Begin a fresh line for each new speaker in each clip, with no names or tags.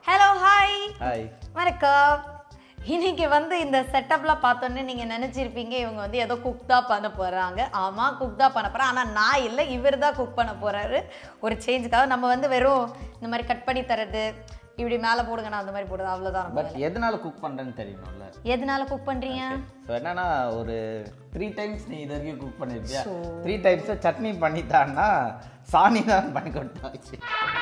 Hello, hi.
Hi.
வணக்கம். இன்னைக்கு வந்து இந்த செட்டப்ல பார்த்தோன்னே நீங்க நினைச்சிருப்பீங்க இவங்க வந்து ஏதோ குக் தான் பண்ண போறாங்க. ஆமா, குக் தான் பண்ண போறேன். ஆனா நான் இல்ல, இவர் தான் குக் பண்ண போறாரு. ஒரு சேஞ்சுக்காக நம்ம வந்து வெறும் இந்த மாதிரி கட் பண்ணி தரது, இப்படி மேலே போடுங்க நான் அந்த மாதிரி போடுறது அவ்வளோதான்.
பட் எதனால குக் பண்ணுறேன்னு தெரியணும்ல.
எதனால குக் பண்ணுறீங்க?
ஸோ என்னன்னா ஒரு 3 டைம்ஸ் நீ இது வரைக்கும் குக் பண்ணியிருக்கியா, 3 டைம்ஸ் சட்னி பண்ணித்தான்னா சாணி தான் பண்ணி கொடுத்தாச்சு.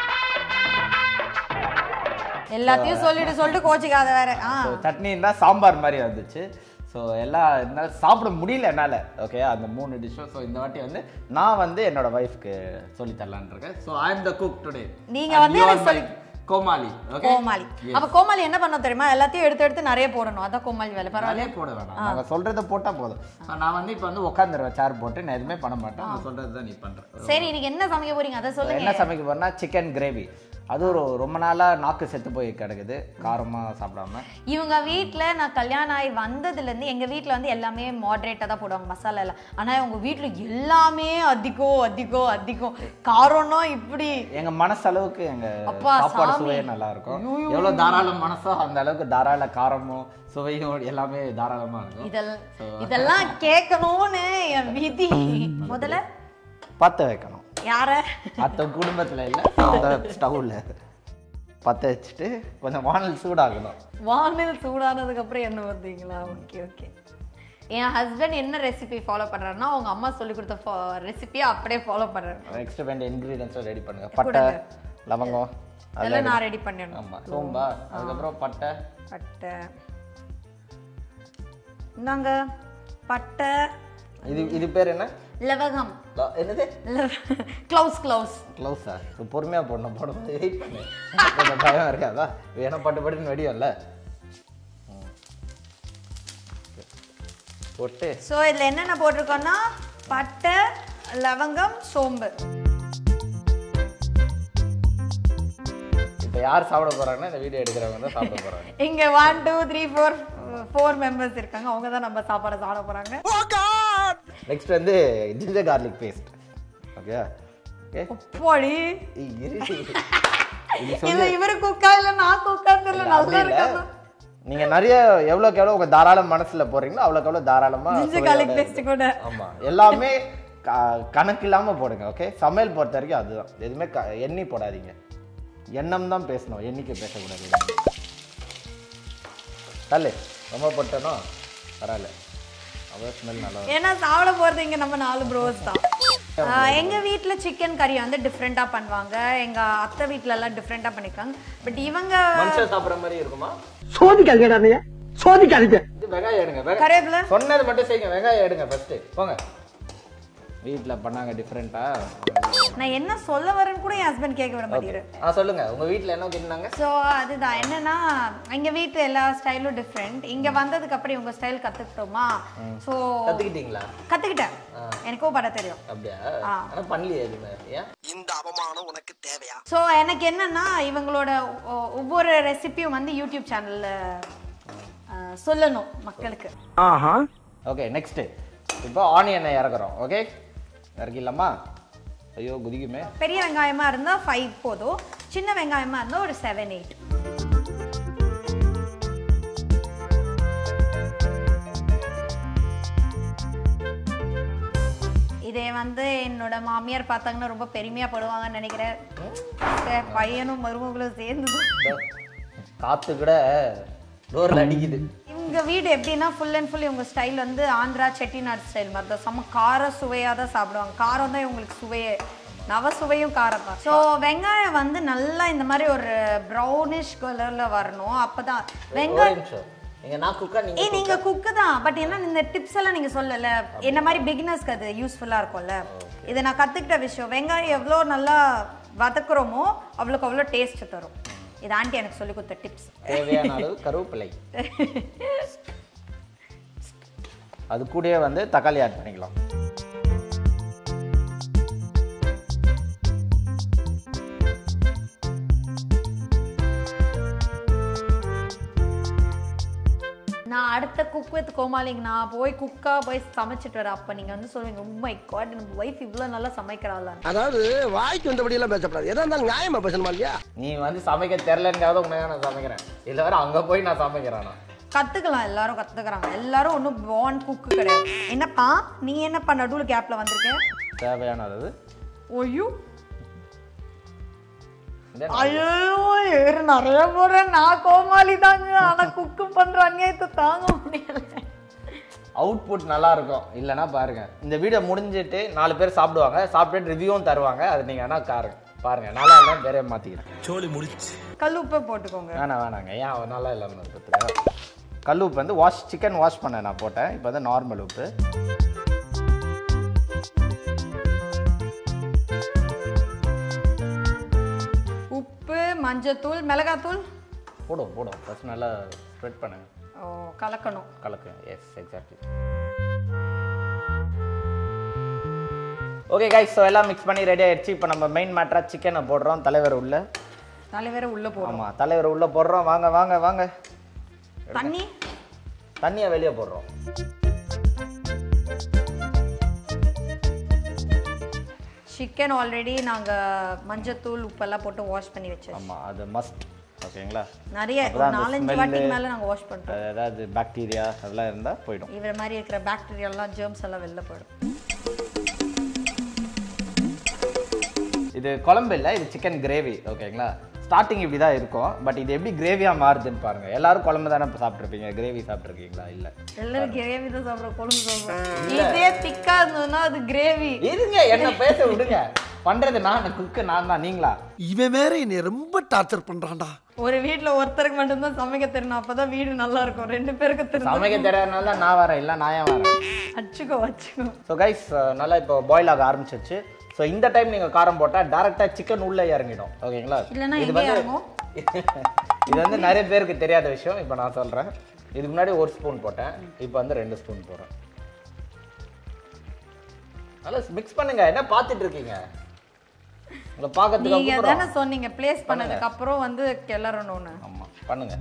எல்லாத்தையும் சொல்லிட்டு கோச்சிக்காத வேற.
சட்னின்னா சாம்பார் மாதிரி வந்துச்சு. ஸோ எல்லாம் என்னால் சாப்பிட முடியல என்னால். ஓகே, அந்த 3 டிஷ்ஷும். ஸோ இந்த வாட்டி வந்து நான் வந்து என்னோட ஒய்ஃப்க்கு சொல்லி தரலான்னு இருக்கேன். So I am the cook today.
நீங்கள் வந்து
கோமாளி.
கோமாளி. அப்ப கோமாளி என்ன பண்ண தெரியுமா? எல்லாத்தையும் எடுத்து நிறைய போடணும். அதான் கோமாளி வேலை. பரவாயில்ல,
போட வேணாம், நாங்கள் சொல்றதை போட்டா போதும். நான் வந்து இப்போ வந்து உட்காந்துருவேன் சேர் போட்டு, நான் எதுவுமே பண்ண மாட்டேன். நான் சொல்றது தான் நீ பண்ற.
சரி, இன்னைக்கு என்ன சமைக்க போறீங்க அதை சொல்லுங்க.
என்ன சமைக்க போறேன்னா சிக்கன் கிரேவி. அது ரொம்ப நாளா நாக்கு செத்து போய் கிடக்குது காரமா சாப்பிடாம. இவங்க
வீட்டுல நான் கல்யாணம் ஆகி வந்ததுல இருந்து எங்க வீட்டுல வந்து எல்லாமே மாடரேட்டா தான் போடுவாங்க மசாலா எல்லாம். ஆனா உங்க வீட்டுல எல்லாமே அதிகம் காரம்னா இப்படி.
எங்க மனசளவுக்கு எங்க சாப்பாடு சுவையே நல்லா இருக்கும். எவ்வளவு தாராள மனசோ அந்த அளவுக்கு தாராள காரமும் சுவையும் எல்லாமே தாராளமா இருக்கும்.
இதெல்லாம் கேட்கணும்னு என் விதி. முதல்ல
பத்த வைக்கணும்.
யார?
அத்த குடும்பத்துல இல்ல, ஸ்டவ்ல பத்த வச்சுட்டு கொஞ்சம் வானல் சூடாகணும்.
வானல் சூடானதுக்கு அப்புறம் என்ன வந்தீங்களா? ஓகே. என் ஹஸ்பண்ட் என்ன ரெசிபி ஃபாலோ பண்றாருன்னா அவங்க அம்மா சொல்லி கொடுத்த ரெசிபியை அப்படியே ஃபாலோ பண்றாரு.
நெக்ஸ்ட் வேண்டிய இன்கிரிடியன்ட்ஸ் ரெடி பண்ணுங்க. பட்டை, லவங்கம்
அதெல்லாம் நான் ரெடி பண்ணிடணும்.
ஆமா, சோம்பா, அதுக்கப்புறம் பட்டை.
இந்தாங்க பட்டை.
இது பேர் என்ன?
லவங்கம்.
என்னது? க்ளவுஸா? பொறுமையா போடணும். போடும்போது வெயிட் பண்ணு. கொஞ்சம் பயம் இருக்காதா? வேணா பட்டுன்னு வெடியும்ல போட்டு.
ஸோ இதில் என்னென்ன போட்டிருக்கோன்னா பட்டை, லவங்கம், சோம்பு.
இப்போ யார் சாப்பிட போறாங்கன்னா இந்த வீடியோ எடுக்கிறவங்க தான் சாப்பிட போறாங்க.
இங்கே 1 2 3 4 மெம்பர்ஸ் இருக்காங்க. அவங்க தான் நம்ம சாப்பாடு சாப்பிட போறாங்க.
நெக்ஸ்ட் வந்து ஜிஞ்சர் கார்லிக் பேஸ்ட். ஓகே
போடி. இல்ல இவரு குக்கா இல்ல நான் குக்கா தெரியல. நல்லா இருக்கு.
நீங்க நிறைய எவ்வளவுக்கு எவ்வளவு உங்க தாராள மனசுல போறீங்களோ அவ்வளவுக்கு எவ்வளவு தாராளமா
ஜிஞ்சர் கார்லிக் பேஸ்ட் கூட.
ஆமா, எல்லாமே கணக்கு இல்லாம போடுங்க. ஓகே, சமையல் பொறுத்த வரைக்கும் அதுதான். எதுவுமே எண்ணி போடாதீங்க. எண்ணம் தான் பேசணும், எண்ணிக்கை பேசக்கூடாது. தள்ளு ரொம்ப போட்டனோ பரவாயில்ல, அவ்வளோ ஸ்மெல் நல்லா.
ஏன்னா சாப்பிட போகிறது இங்கே நம்ம 4 ப்ரோஸ் தான். எங்கள் வீட்டில் சிக்கன் கறி வந்து டிஃப்ரெண்ட்டாக பண்ணுவாங்க. எங்கள் அத்தை வீட்டிலலாம் டிஃப்ரெண்ட்டாக பண்ணியிருக்காங்க. பட் இவங்க
மனுஷன் சாப்பிட்ற மாதிரி இருக்குமா?
சோதிக்காதீங்க.
வெங்காயம் எடுங்க,
கருவேப்பிலை
சொன்னது மட்டும் செய்யுங்க. வெங்காயம் எடுங்க ஃபர்ஸ்ட். போங்க. வீட்டில் பண்ணாங்க டிஃப்ரெண்டா.
நான் என்ன சொல்ல வரேன்னு கூட என் ஹஸ்பண்ட் கேட்க விட மாட்டேங்கிறேன்.
சொல்லுங்க, உங்க வீட்டில் என்ன கேட்டாங்க?
ஸோ அதுதான் என்னன்னா எங்கள் வீட்டில் எல்லா ஸ்டைலும் டிஃப்ரெண்ட். இங்கே வந்ததுக்கு அப்புறம் உங்கள் ஸ்டைல் கற்றுக்கிட்டோமா? ஸோ
கற்றுக்கிட்டீங்களா?
கற்றுக்கிட்டேன். எனக்கும் பண்ண தெரியும்.
அப்படியா? ஆனால் பண்ணலையே எதுவுமே.
இந்த அவமானம் உனக்கு தேவையா?
ஸோ எனக்கு என்னன்னா இவங்களோட ஒவ்வொரு ரெசிபியும் வந்து யூடியூப் சேனலில் சொல்லணும் மக்களுக்கு.
ஓகே, நெக்ஸ்ட் இப்போ ஆனியனை இறக்குறோம். ஓகே, இறக்கிடலாமா? ஐயோ குதிக்குமே.
பெரிய வெங்காயமா இருந்தா 5 போதும். சின்ன வெங்காயமா இருந்தா ஒரு 7 8. இதே வந்து என்னோட மாமியார் பார்த்தாங்கன்னா ரொம்ப பெருமையா படுவாங்கன்னு நினைக்கிறேன். பையனும் மருமகளும் சேர்ந்து
காத்து கூட டோர்ல அடிக்குது.
இவங்க வீடு எப்படின்னா ஃபுல் அண்ட் ஃபுல் இவங்க ஸ்டைல் வந்து ஆந்திரா செட்டிநாடு ஸ்டைல் மாதிரி தான். செம்ம கார சுவையாக தான் சாப்பிடுவாங்க. காரம் தான் இவங்களுக்கு சுவையே. நவ சுவையும் காரம் தான். ஸோ வெங்காயம் வந்து நல்லா இந்த மாதிரி ஒரு ப்ரௌனிஷ் கலரில் வரணும். அப்போ தான் வெங்காயம். நீங்க குக்கு தான். பட் என்ன இந்த டிப்ஸ் எல்லாம் நீங்க சொல்லல. என்ன மாதிரி பிகினர்ஸ்க்கு அது யூஸ்ஃபுல்லா இருக்கும்ல. இதை நான் கத்துக்கிட்ட விஷயம். வெங்காயம் எவ்வளோ நல்லா வதக்குறோமோ அவ்வளோக்கு அவ்வளோ டேஸ்ட் தரும். இது ஆண்டி எனக்கு சொல்லி கொடுத்த டிப்ஸ்.
தேவையான அளவு கருவேப்பிலை, அது கூடயே வந்து தக்காளி ஆட் பண்ணிக்கலாம்.
நான் அடுத்த குக் வித் கோமாளிக்கு நான் போய் குக்கா போய் சமைச்சிட்டு வரேன். அப்ப நீங்க வந்து சொல்லுவீங்க, oh my god நம்ம வைஃப் இவ்வளவு நல்லா சமைக்கிறாளா.
அதாவது வாய்க்கு வந்தபடி எல்லாம் பேசப்படாது. எதா இருந்தாலும் நியாயமா பேசணுமா இல்லையா?
நீ வந்து சமைக்க தெரியலங்காவது உண்மையாக நான் சமைக்கிறேன், இல்ல வேற அங்க போய் நான் சமைக்கிறேன்.
கத்துக்கலாம், எல்லாரும் கத்துக்கிறாங்க. எல்லாரும் ஒன்றும் பான் குக்கு கிடையாது. என்னப்பா நீ என்னப்பா நடுவில் கேப்ல வந்திருக்க?
தேவையானது.
ஓய்யோ ஐயோ நிறைய போறேன். நான் கோமாளி தாங்க, ஆனா குக்கு பண்ற அநியாயத்தை தாங்க முடியல.
அவுட்புட் நல்லா இருக்கும். இல்லைன்னா பாருங்க, இந்த வீடியோ முடிஞ்சிட்டு 4 பேர் சாப்பிடுவாங்க, சாப்பிட்டு ரிவ்யூவும் தருவாங்க. அது நீங்க வேணா பாருங்க, நல்லா இல்லைன்னு பேரே மாத்திக்கிறேன்.
சோலி முடிச்சு
கல் உப்பை போட்டுக்கோங்க.
வேணாங்க, ஏன் நல்லா இல்லாமல் கல் உப்பு வந்து சிக்கன் வாஷ் பண்ண நான் போட்டேன். இப்போ வந்து நார்மல் உப்பு.
உப்பு, மஞ்சத்தூள், மிளகாத்தூள்
போடும் ஃபர்ஸ்ட் நல்லா ஸ்ப்ரெட் பண்ணுங்க.
கலக்கணும்.
Yes exactly. Okay guys, so எல்லாம் மிக்ஸ் பண்ணி ரெடி ஆயிடுச்சு. இப்போ நம்ம மெயின் மேட்டரா சிக்கனை போடுறோம். தலைவரை உள்ள போடுறோம். ஆமாம், தலைவரை உள்ள போடுறோம். வாங்க தண்ணியை வெளியே போடுறோம்.
சிக்கன் ஆல்ரெடி நாங்கள் மஞ்சத்தூள் உப்பெல்லாம் போட்டு வாஷ் பண்ணி வச்சோம்.
ஆமாம், அது மஸ்ட். ஓகேங்களா,
நிறைய 4-5 வாட்டிக்கு மேலே நாங்கள் வாஷ் பண்ணுறோம்.
ஏதாவது பாக்டீரியா அதெல்லாம் இருந்தால் போயிடும்.
இவர மாதிரி இருக்கிற பாக்டீரியாலாம் ஜெர்ம்ஸ் எல்லாம் வெளில போயிடும்.
இது குழம்பு இல்லை, இது சிக்கன் கிரேவி. ஓகேங்களா, ஸ்டார்டிங் இப்படி தான் இருக்கும். பட் இது எப்படி கிரேவியாக மாறுதுன்னு பாருங்க. எல்லாரும் குழம்பு தானே சாப்பிட்ருப்பீங்க, கிரேவி சாப்பிட்ருக்கீங்களா? இல்லை,
எல்லாரும் கிரேவி தான் சாப்பிட்றோம், குழம்பு சாப்பிட்றோம். இதே திக்கா இருந்ததுன்னா அது கிரேவி.
இருங்க, என்ன பேச விடுங்க. பண்றது குக்கு நான் தான், நீங்களா?
இவன் வேற என்னை ரொம்ப டார்ச்சர் பண்றான்டா.
ஒரு வீட்டுல ஒருத்தருக்கு மட்டும்தான் சமைக்க தெரியணும், அப்பதான் வீடு நல்லா இருக்கும். 2 பேருக்கு தெரியும்.
சமைக்க தெரியாதனால தான் நான் வரேன், இல்லை நான் ஏன் வரேன்?
வச்சுக்கோ.
ஸோ கைஸ், நல்லா இப்போ பாயில் ஆக ஆரம்பிச்சிருச்சு. ஸோ இந்த டைம் நீங்கள் காரம் போட்டால் டேரெக்டாக சிக்கன் உள்ளே இறங்கிடும். ஓகேங்களா, இது வந்து நிறைய பேருக்கு தெரியாத விஷயம். இப்போ நான் சொல்கிறேன். இதுக்கு முன்னாடி 1 ஸ்பூன் போட்டேன், இப்போ வந்து 2 ஸ்பூன் போடுறேன். நல்லா மிக்ஸ் பண்ணுங்க. என்ன பார்த்துட்டு இருக்கீங்க? உங்களை பார்க்கறதுக்கு
நீங்க தானே சொன்னீங்க ப்ளேஸ் பண்ணதுக்கு அப்புறம் வந்து கிளறணும்னு.
ஆமா, பண்ணுங்க.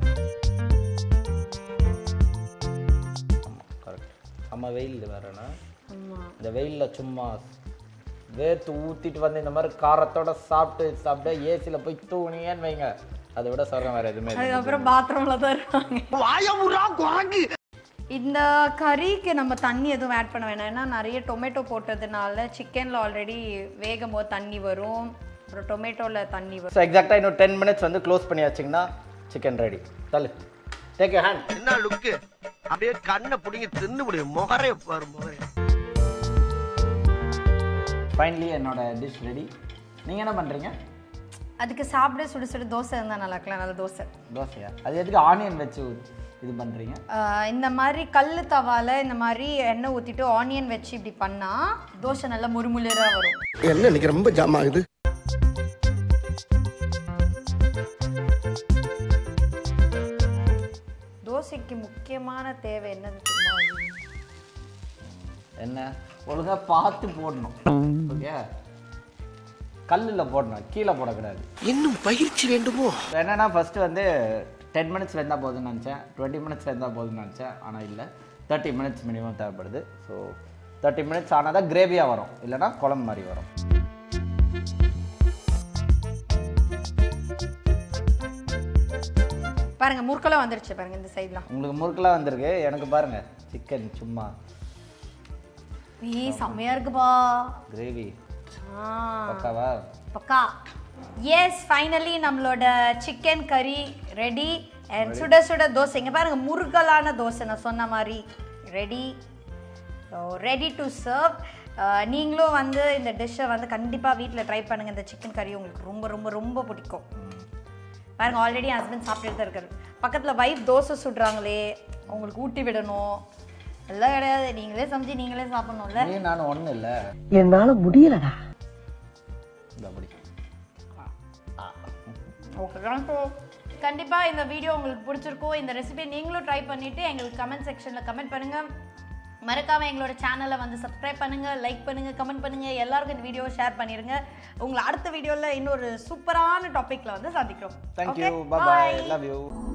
ஆமா, கரெக்ட். நம்ம வெயில் வேறனா, இந்த வெயில்ல சும்மா வேர்த்து ஊத்திட்டு வந்து இந்த மாதிரி காரத்தோட சாப்பிட்டு ஏசில போய் தூங்கினீங்கன்னு வைங்க, அதை விட சொர்க்கம் வேற எதுவுமே.
அதுக்கப்புறம் பாத்ரூம்ல தான் இருப்பாங்க. இந்த கறிக்கு நம்ம தண்ணி எதுவும் ஆட் பண்ண வேணாம். ஏன்னா நிறைய டொமேட்டோ போட்டதுனால சிக்கன்ல ஆல்ரெடி வேகும் போது தண்ணி வரும், அப்புறம் டொமேட்டோல தண்ணி வரும்.
ஸோ எக்ஸாக்டா இன்னும் 10 மினிட்ஸ் வந்து க்ளோஸ் பண்ணி வச்சிங்கன்னா சிக்கன் ரெடி. தள்ளு, டேக் யூர் ஹேண்ட்.
என்ன லுக்கு, அப்படியே கண்ணை பிடிங்கி தின்னு முடியும். முகரே பாரு, முகரே.
ஃபைனலி என்னோட டிஷ் ரெடி. நீங்க என்ன பண்றீங்க?
அதுக்கு சாப்பிட சுடு தோசை இருந்தா நல்லா இருக்கலாம். நல்ல தோசையா? அது
எதுக்கு ஆனியன் வச்சு இது பண்றீங்க?
இந்த மாதிரி கல்லு தவால இந்த மாதிரி எண்ணெய் ஊத்திட்டு ஆனியன் வச்சு இப்படி பண்ணா தோசை நல்லா முறுமுறுரா வரும்.
என்ன இன்னைக்கு ரொம்ப ஜாம் ஆகுது.
தோசைக்கு முக்கியமான தேவை என்னது?
என்ன, ஒழுங்கா பார்த்து போடணும். ஓகே, கல்லுல போடணும், கீழே போடக்கூடாது.
இன்னும் பயிற்சி வேண்டுமோ?
என்னன்னா ஃபர்ஸ்ட் வந்து 10 மினிட்ஸ் வெந்தா போதும்னு நினச்சேன், 20 மினிட்ஸ் வெந்தா போதும்னு நினச்சேன். ஆனால் இல்லை, 30 மினிட்ஸ் மினிமம் தேவைப்படுது. ஸோ 30 மினிட்ஸ் ஆனால் தான் கிரேவியாக வரும், இல்லைனா குழம்பு மாதிரி வரும்.
பாருங்க, முறுக்கெல்லாம் வந்துருச்சு பாருங்க. இந்த சைட்லாம்
உங்களுக்கு முறுக்கெல்லாம் வந்திருக்கு, எனக்கு பாருங்க சிக்கன் சும்மா
செம்மையா இருக்குப்பா.
கிரேவி பக்காவா?
பக்கா. எஸ், ஃபைனலி நம்மளோட சிக்கன் கறி ரெடி. அண்ட் சுட சுட தோசை. இங்கே பாருங்க, முறுகலான தோசை நான் சொன்ன மாதிரி ரெடி. Ready to serve. நீங்களும் வந்து இந்த டிஷ்ஷை வந்து கண்டிப்பாக வீட்டில் ட்ரை பண்ணுங்கள். இந்த சிக்கன் கறி உங்களுக்கு ரொம்ப ரொம்ப ரொம்ப பிடிக்கும். பாருங்க, ஆல்ரெடி ஹஸ்பண்ட் சாப்பிட்டுட்டு தான் இருக்காரு. பக்கத்தில் வைஃப் தோசை சுடுறாங்களே, உங்களுக்கு ஊட்டி விடணும் எல்லாம் கிடையாது. நீங்களே சமைச்சு நீங்களே சாப்பிடணும்ல.
நானும் ஒன்றும் இல்லை,
என்னால் முடியலடா.
கண்டிப்பாக இந்த வீடியோ உங்களுக்கு பிடிச்சிருக்கும். இந்த ரெசிபி நீங்களும் ட்ரை பண்ணிவிட்டு எங்களுக்கு கமெண்ட் செக்ஷனில் கமெண்ட் பண்ணுங்கள். மறக்காமல் எங்களோட சேனலை வந்து சப்ஸ்கிரைப் பண்ணுங்கள், லைக் பண்ணுங்கள், கமெண்ட் பண்ணுங்கள். எல்லாருக்கும் இந்த வீடியோவை ஷேர் பண்ணிடுங்க. உங்களை அடுத்த வீடியோவில் இன்னொரு சூப்பரான டாப்பிக்கில் வந்து சந்திக்கிறோம்.
Thank you. Bye bye. Love you.